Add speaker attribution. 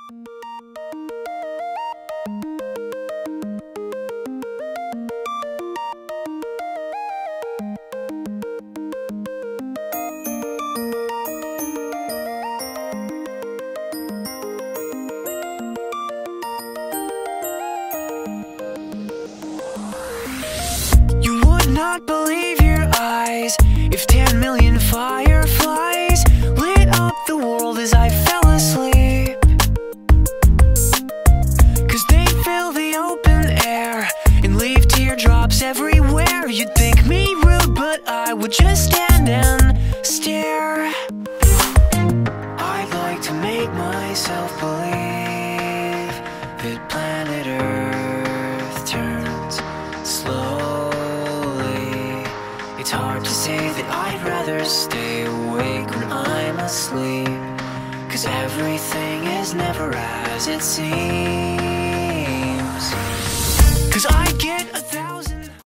Speaker 1: Not believe your eyes if 10 million fireflies lit up the world as I fell asleep. 'Cause they fill the open air and leave teardrops everywhere. You'd think me rude, but I would just stand and stare. I'd like to make myself believe that planet Earth turns slow. It's hard to say that I'd rather stay awake when I'm asleep, 'cause everything is never as it seems. 'Cause I get a